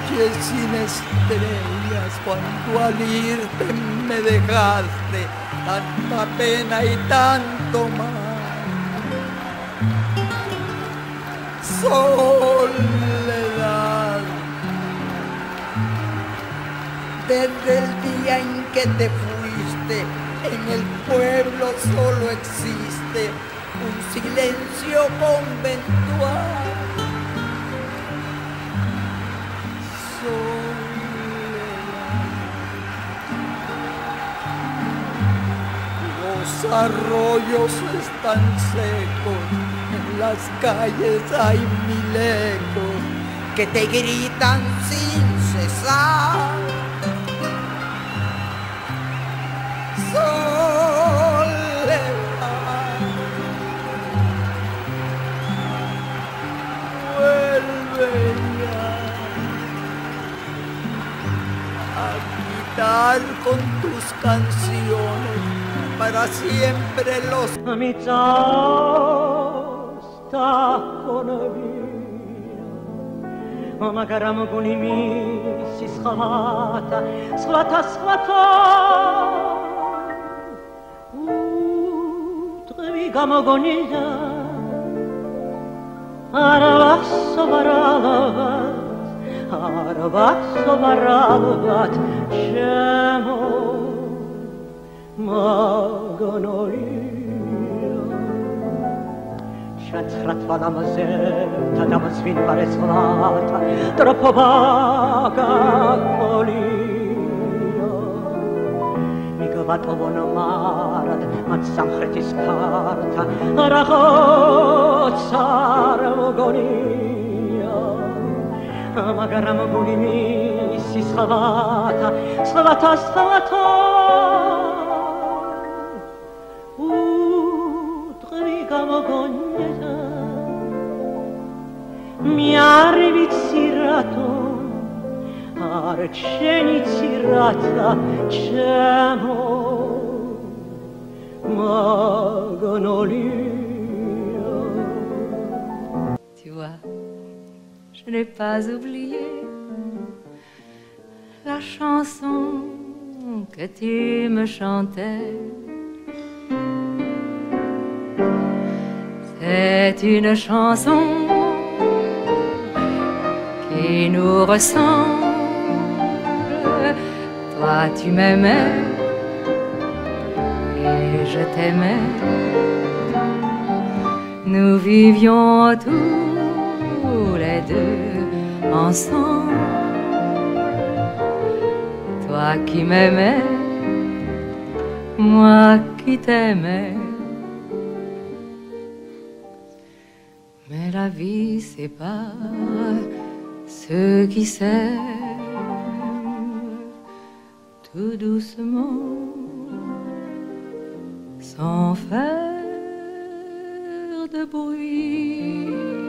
noche sin estrellas, cuando al irte me dejaste tanta pena y tanto mal. Soledad, desde el día en que te fuiste, en el pueblo solo existe un silencio conventual. Los arroyos están secos, en las calles hay mil ecos que te gritan sin cesar. Soledad, vuelve ya a quitar con tus canciones para siempre los amicao sta con via, ma caram con i si sfata, trevi gamogonilla, aravasso varalavat, cemo, Magnolia. C'è la masetta, da masvin pare svolata, troppo vaga colina. Mica vato buona marad, ma zamchreti scarta, ragozzar agonia. Magaram gulimi si sfavata. Mi arrivizirato, arcenizirata, cemo, magnolia. Tu vois, je n'ai pas oublié la chanson que tu me chantais. C'est une chanson qui nous ressemble. Toi tu m'aimais et je t'aimais. Nous vivions tous les deux ensemble. Toi qui m'aimais, moi qui t'aimais. Mais la vie sépare ceux qui s'aiment tout doucement, sans faire de bruit.